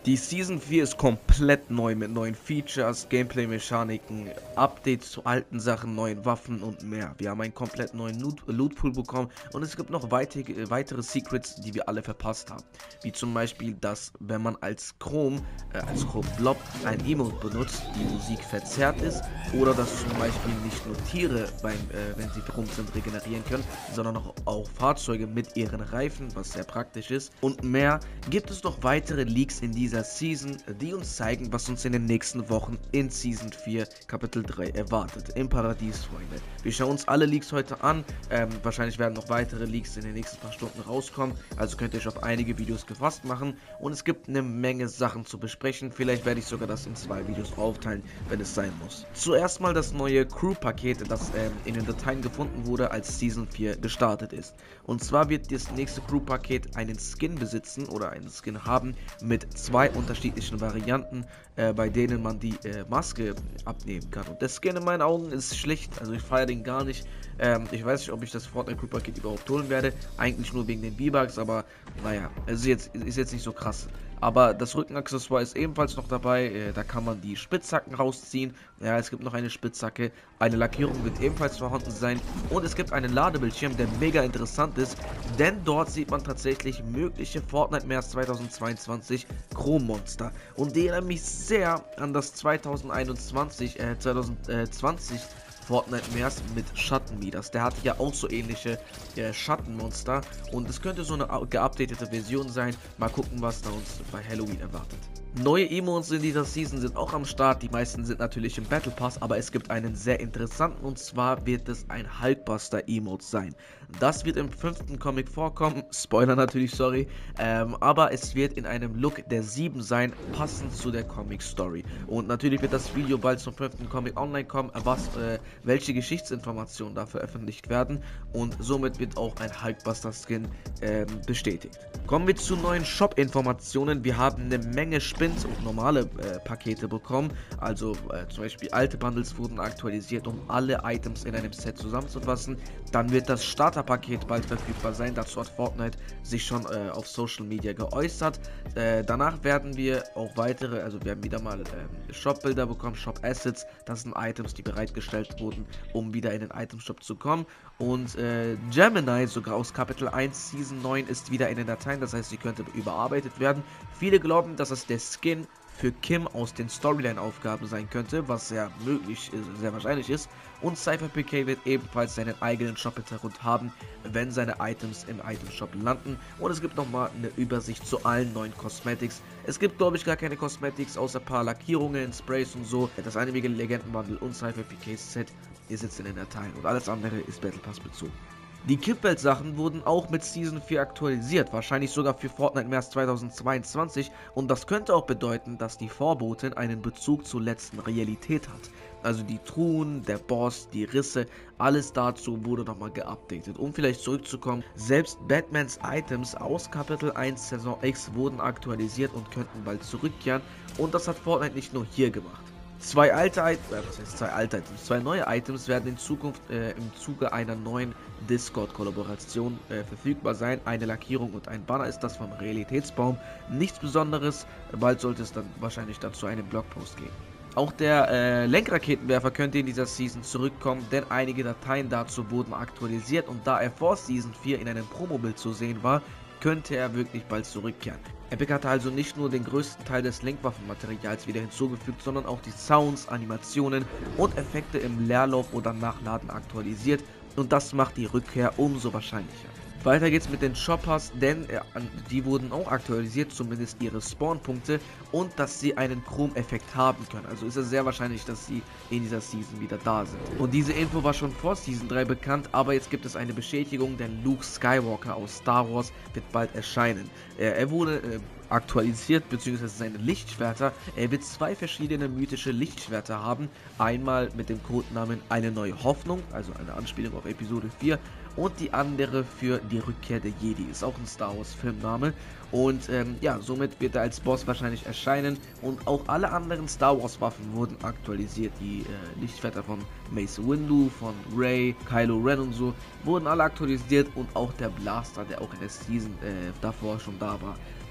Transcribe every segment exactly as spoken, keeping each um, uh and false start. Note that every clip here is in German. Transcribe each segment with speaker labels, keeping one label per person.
Speaker 1: Die Season vier ist komplett neu mit neuen Features, Gameplay-Mechaniken, Updates zu alten Sachen, neuen Waffen und mehr. Wir haben einen komplett neuen Loot-Pool bekommen und es gibt noch weitere, weitere Secrets, die wir alle verpasst haben. Wie zum Beispiel, dass wenn man als Chrome, äh, als Chrome Blob ein Emote benutzt, die Musik verzerrt ist oder dass zum Beispiel nicht nur Tiere, beim, äh, wenn sie rum sind, regenerieren können, sondern auch, auch Fahrzeuge mit ihren Reifen, was sehr praktisch ist. Und mehr gibt es noch weitere Leaks in dieser Season, die uns zeigen, was uns in den nächsten Wochen in Season vier Kapitel drei erwartet. Im Paradies, Freunde. Wir schauen uns alle Leaks heute an. Ähm, wahrscheinlich werden noch weitere Leaks in den nächsten paar Stunden rauskommen. Also könnt ihr euch auf einige Videos gefasst machen. Und es gibt eine Menge Sachen zu besprechen. Vielleicht werde ich sogar das in zwei Videos aufteilen, wenn es sein muss. Zuerst mal das neue Crew-Paket, das ähm, in den Dateien gefunden wurde, als Season vier gestartet ist. Und zwar wird das nächste Crew-Paket einen Skin besitzen oder einen Skin haben mit zwei unterschiedlichen Varianten, äh, bei denen man die äh, Maske abnehmen kann. Und der Skin in meinen Augen ist schlecht, also ich feiere den gar nicht. Ähm, ich weiß nicht, ob ich das Fortnite Crew Paket überhaupt holen werde, eigentlich nur wegen den V-Bucks, aber naja, es ist jetzt, ist jetzt nicht so krass. Aber das Rückenaccessoire ist ebenfalls noch dabei, äh, da kann man die Spitzhacken rausziehen. Ja, es gibt noch eine Spitzhacke, eine Lackierung wird ebenfalls vorhanden sein und es gibt einen Ladebildschirm, der mega interessant ist, denn dort sieht man tatsächlich mögliche Fortnite März zweitausendzweiundzwanzig Chrome-Monster und die erinnern mich sehr an das zweitausendeinundzwanzig, äh, zweitausendzwanzig Fortnite März mit Schattenmidas. Der hatte ja auch so ähnliche äh, Schattenmonster und es könnte so eine geupdatete Version sein. Mal gucken, was da uns bei Halloween erwartet. Neue Emotes in dieser Season sind auch am Start, die meisten sind natürlich im Battle Pass, aber es gibt einen sehr interessanten und zwar wird es ein Hulkbuster Emote sein. Das wird im fünften Comic vorkommen, Spoiler natürlich, sorry, ähm, aber es wird in einem Look der sieben sein, passend zu der Comic Story. Und natürlich wird das Video bald zum fünften Comic online kommen, was, äh, welche Geschichtsinformationen da veröffentlicht werden und somit wird auch ein Hulkbuster Skin äh, bestätigt. Kommen wir zu neuen Shop-Informationen. Wir haben eine Menge Spins und normale äh, Pakete bekommen. Also äh, zum Beispiel alte Bundles wurden aktualisiert, um alle Items in einem Set zusammenzufassen. Dann wird das Starterpaket bald verfügbar sein. Dazu hat Fortnite sich schon äh, auf Social Media geäußert. Äh, danach werden wir auch weitere, also wir haben wieder mal äh, Shop-Bilder bekommen, Shop-Assets. Das sind Items, die bereitgestellt wurden, um wieder in den Item-Shop zu kommen. Und äh, Gemini, sogar aus Kapitel eins Season neun, ist wieder in den Dateien, das heißt, sie könnte überarbeitet werden. Viele glauben, dass es der Skin für Kim aus den Storyline-Aufgaben sein könnte, was sehr möglich ist, sehr wahrscheinlich ist. Und CypherPK wird ebenfalls seinen eigenen Shop-Hintergrund haben, wenn seine Items im Item-Shop landen. Und es gibt nochmal eine Übersicht zu allen neuen Cosmetics. Es gibt, glaube ich, gar keine Cosmetics, außer ein paar Lackierungen, Sprays und so. Das einige Legendenbundle und CypherPKs Set ist jetzt in den Dateien und alles andere ist Battle Pass bezogen. Die Kippwelt-Sachen wurden auch mit Season vier aktualisiert, wahrscheinlich sogar für Fortnite März zweitausendzweiundzwanzig und das könnte auch bedeuten, dass die Vorbotin einen Bezug zur letzten Realität hat. Also die Truhen, der Boss, die Risse, alles dazu wurde nochmal geupdatet. Um vielleicht zurückzukommen, selbst Batmans Items aus Kapitel eins Saison X wurden aktualisiert und könnten bald zurückkehren und das hat Fortnite nicht nur hier gemacht. Zwei alte Items, äh, was heißt zwei alte Items, zwei neue Items werden in Zukunft äh, im Zuge einer neuen Discord-Kollaboration äh, verfügbar sein. Eine Lackierung und ein Banner ist das vom Realitätsbaum. Nichts Besonderes, bald sollte es dann wahrscheinlich dazu einen Blogpost geben. Auch der äh, Lenkraketenwerfer könnte in dieser Season zurückkommen, denn einige Dateien dazu wurden aktualisiert und da er vor Season vier in einem Promobild zu sehen war, könnte er wirklich bald zurückkehren. Epic hatte also nicht nur den größten Teil des Lenkwaffenmaterials wieder hinzugefügt, sondern auch die Sounds, Animationen und Effekte im Leerlauf oder Nachladen aktualisiert und das macht die Rückkehr umso wahrscheinlicher. Weiter geht's mit den Shoppers, denn äh, die wurden auch aktualisiert, zumindest ihre Spawnpunkte und dass sie einen Chrome-Effekt haben können. Also ist es sehr wahrscheinlich, dass sie in dieser Season wieder da sind. Und diese Info war schon vor Season drei bekannt, aber jetzt gibt es eine Bestätigung, denn Luke Skywalker aus Star Wars wird bald erscheinen. Äh, er wurde äh, aktualisiert, beziehungsweise seine Lichtschwerter. Er wird zwei verschiedene mythische Lichtschwerter haben. Einmal mit dem Codenamen Eine neue Hoffnung, also eine Anspielung auf Episode vier. Und die andere für die Rückkehr der Jedi, ist auch ein Star Wars Filmname. Und ähm, ja, somit wird er als Boss wahrscheinlich erscheinen. Und auch alle anderen Star Wars Waffen wurden aktualisiert. Die äh, Lichtschwerter von Mace Windu, von Rey, Kylo Ren und so, wurden alle aktualisiert. Und auch der Blaster, der auch in der Season äh, davor schon da war,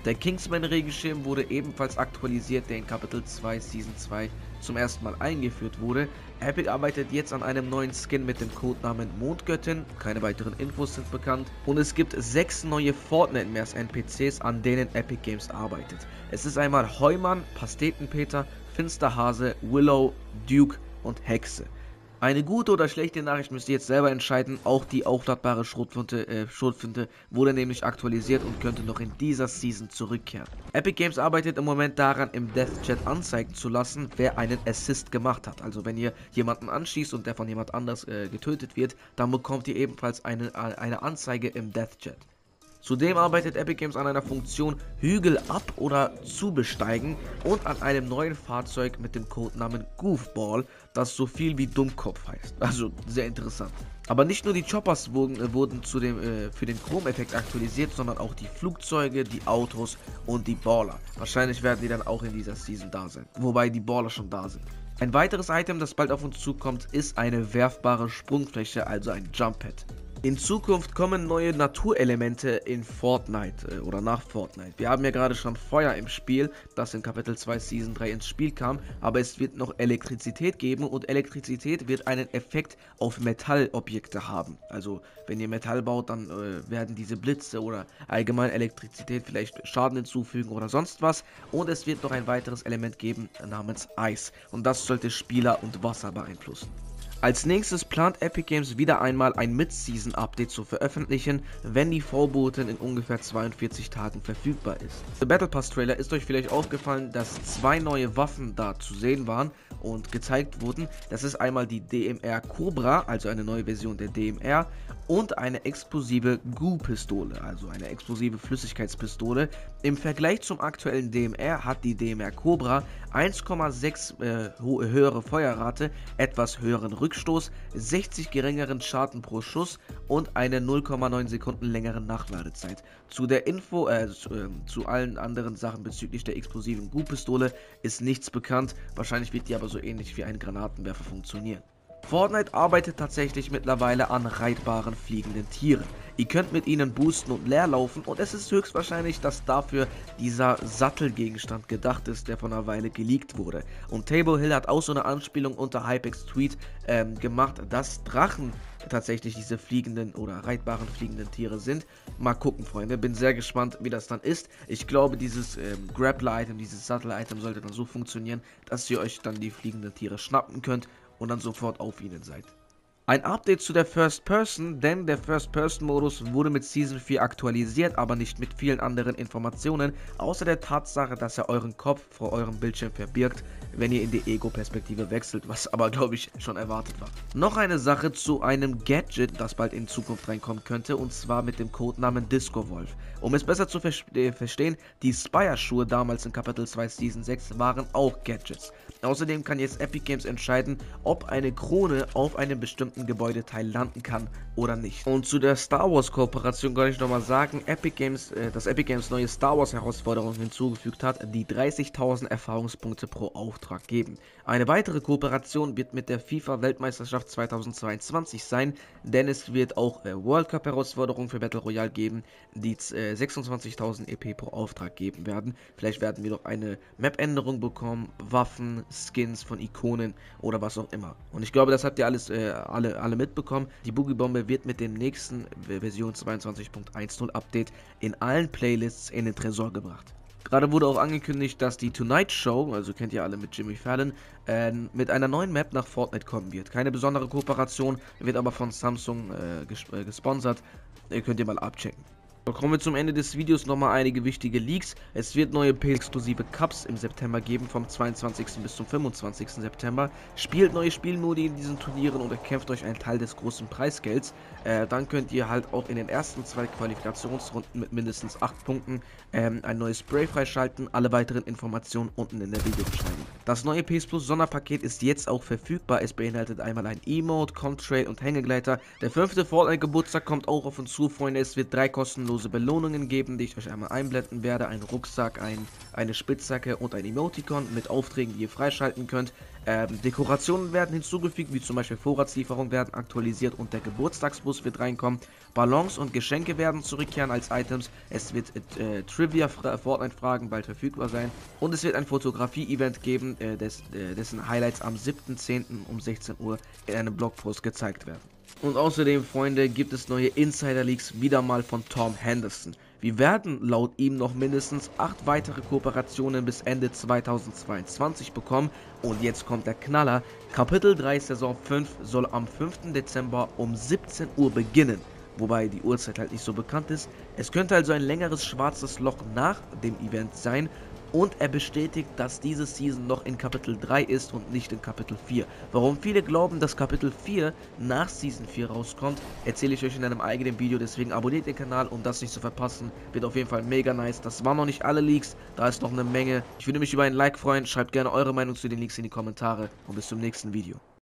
Speaker 1: Der Kingsman-Regenschirm wurde ebenfalls aktualisiert, der in Kapitel zwei Season zwei zum ersten Mal eingeführt wurde. Epic arbeitet jetzt an einem neuen Skin mit dem Codenamen Mondgöttin, keine weiteren Infos sind bekannt. Und es gibt sechs neue Fortnite-N P Cs, an denen Epic Games arbeitet. Es ist einmal Heumann, Pastetenpeter, Finsterhase, Willow, Duke und Hexe. Eine gute oder schlechte Nachricht müsst ihr jetzt selber entscheiden. Auch die aufladbare Schrotflinte, äh, Schrotflinte wurde nämlich aktualisiert und könnte noch in dieser Season zurückkehren. Epic Games arbeitet im Moment daran, im Death Chat anzeigen zu lassen, wer einen Assist gemacht hat. Also wenn ihr jemanden anschießt und der von jemand anders äh, getötet wird, dann bekommt ihr ebenfalls eine, eine Anzeige im Death Chat. Zudem arbeitet Epic Games an einer Funktion Hügel ab- oder zu besteigen und an einem neuen Fahrzeug mit dem Codenamen Goofball, das so viel wie Dummkopf heißt. Also sehr interessant. Aber nicht nur die Choppers wurden, äh, wurden zu dem, äh, für den Chrome-Effekt aktualisiert, sondern auch die Flugzeuge, die Autos und die Baller. Wahrscheinlich werden die dann auch in dieser Season da sein, wobei die Baller schon da sind. Ein weiteres Item, das bald auf uns zukommt, ist eine werfbare Sprungfläche, also ein Jump Pad. In Zukunft kommen neue Naturelemente in Fortnite äh, oder nach Fortnite. Wir haben ja gerade schon Feuer im Spiel, das in Kapitel zwei Season drei ins Spiel kam, aber es wird noch Elektrizität geben und Elektrizität wird einen Effekt auf Metallobjekte haben. Also wenn ihr Metall baut, dann äh, werden diese Blitze oder allgemein Elektrizität vielleicht Schaden hinzufügen oder sonst was. Und es wird noch ein weiteres Element geben namens Eis und das sollte Spieler und Wasser beeinflussen. Als nächstes plant Epic Games wieder einmal ein Mid-Season-Update zu veröffentlichen, wenn die Vorboten in ungefähr zweiundvierzig Tagen verfügbar ist. Der Battle Pass Trailer ist euch vielleicht aufgefallen, dass zwei neue Waffen da zu sehen waren und gezeigt wurden. Das ist einmal die D M R Cobra, also eine neue Version der D M R, und eine explosive Goo-Pistole, also eine explosive Flüssigkeitspistole. Im Vergleich zum aktuellen D M R hat die D M R Cobra eins Komma sechs äh, höhere Feuerrate, etwas höheren Rückstoß, sechzig geringeren Schaden pro Schuss und eine null Komma neun Sekunden längere Nachladezeit. Zu der Info, äh, zu, äh, zu allen anderen Sachen bezüglich der explosiven Goo-Pistole ist nichts bekannt, wahrscheinlich wird die aber so ähnlich wie ein Granatenwerfer funktionieren. Fortnite arbeitet tatsächlich mittlerweile an reitbaren fliegenden Tieren. Ihr könnt mit ihnen boosten und leer laufen und es ist höchstwahrscheinlich, dass dafür dieser Sattelgegenstand gedacht ist, der vor einer Weile geleakt wurde. Und Table Hill hat auch so eine Anspielung unter Hypex Tweet ähm, gemacht, dass Drachen tatsächlich diese fliegenden oder reitbaren fliegenden Tiere sind. Mal gucken, Freunde, bin sehr gespannt, wie das dann ist. Ich glaube, dieses ähm, Grappler-Item, dieses Sattel-Item sollte dann so funktionieren, dass ihr euch dann die fliegenden Tiere schnappen könnt und dann sofort auf ihnen seid. Ein Update zu der First Person, denn der First Person Modus wurde mit Season vier aktualisiert, aber nicht mit vielen anderen Informationen, außer der Tatsache, dass er euren Kopf vor eurem Bildschirm verbirgt, wenn ihr in die Ego-Perspektive wechselt, was aber, glaube ich, schon erwartet war. Noch eine Sache zu einem Gadget, das bald in Zukunft reinkommen könnte, und zwar mit dem Codenamen Disco Wolf. Um es besser zu ver äh, verstehen, die Spire-Schuhe damals in Kapitel zwei Season sechs waren auch Gadgets. Außerdem kann jetzt Epic Games entscheiden, ob eine Krone auf einem bestimmten Gebäudeteil landen kann oder nicht. Und zu der Star Wars Kooperation kann ich nochmal sagen, Epic Games, äh, dass Epic Games neue Star Wars Herausforderungen hinzugefügt hat, die dreißigtausend Erfahrungspunkte pro Auftrag geben. Eine weitere Kooperation wird mit der FIFA Weltmeisterschaft zweitausendzweiundzwanzig sein, denn es wird auch äh, World Cup Herausforderungen für Battle Royale geben, die äh, sechsundzwanzigtausend E P pro Auftrag geben werden. Vielleicht werden wir noch eine Map-Änderung bekommen, Waffen, Skins von Ikonen oder was auch immer. Und ich glaube, das habt ihr alles äh, alle, alle mitbekommen. Die Boogie-Bombe wird mit dem nächsten Version zweiundzwanzig Punkt eins null Update in allen Playlists in den Tresor gebracht. Gerade wurde auch angekündigt, dass die Tonight Show, also kennt ihr alle mit Jimmy Fallon, äh, mit einer neuen Map nach Fortnite kommen wird. Keine besondere Kooperation, wird aber von Samsung äh, ges äh, gesponsert. Ihr könnt ihr mal abchecken. So, kommen wir zum Ende des Videos nochmal einige wichtige Leaks. Es wird neue P-exklusive Cups im September geben, vom zweiundzwanzigsten bis zum fünfundzwanzigsten September. Spielt neue Spielmodi in diesen Turnieren und erkämpft euch einen Teil des großen Preisgelds. Äh, dann könnt ihr halt auch in den ersten zwei Qualifikationsrunden mit mindestens acht Punkten ähm, ein neues Spray freischalten. Alle weiteren Informationen unten in der Videobeschreibung. Das neue P S Plus Sonderpaket ist jetzt auch verfügbar. Es beinhaltet einmal ein Emote, Contrail und Hängegleiter. Der fünfte Fortnite Geburtstag kommt auch auf uns zu, Freunde. Es wird drei kostenlose kostenlose Belohnungen geben, die ich euch einmal einblenden werde. Ein Rucksack, ein, eine Spitzhacke und ein Emoticon mit Aufträgen, die ihr freischalten könnt. Ähm, Dekorationen werden hinzugefügt, wie zum Beispiel Vorratslieferungen werden aktualisiert und der Geburtstagsbus wird reinkommen. Ballons und Geschenke werden zurückkehren als Items. Es wird äh, Trivia-Fortnite-Fragen bald verfügbar sein. Und es wird ein Fotografie-Event geben, äh, des, äh, dessen Highlights am siebten zehnten um sechzehn Uhr in einem Blogpost gezeigt werden. Und außerdem, Freunde, gibt es neue Insider-Leaks wieder mal von Tom Henderson. Wir werden laut ihm noch mindestens acht weitere Kooperationen bis Ende zweitausendzweiundzwanzig bekommen. Und jetzt kommt der Knaller. Kapitel drei Saison fünf soll am fünften Dezember um siebzehn Uhr beginnen. Wobei die Uhrzeit halt nicht so bekannt ist. Es könnte also ein längeres schwarzes Loch nach dem Event sein. Und er bestätigt, dass diese Season noch in Kapitel drei ist und nicht in Kapitel vier. Warum viele glauben, dass Kapitel vier nach Season vier rauskommt, erzähle ich euch in einem eigenen Video. Deswegen abonniert den Kanal, um das nicht zu verpassen. Wird auf jeden Fall mega nice. Das waren noch nicht alle Leaks, da ist noch eine Menge. Ich würde mich über ein Like freuen. Schreibt gerne eure Meinung zu den Leaks in die Kommentare und bis zum nächsten Video.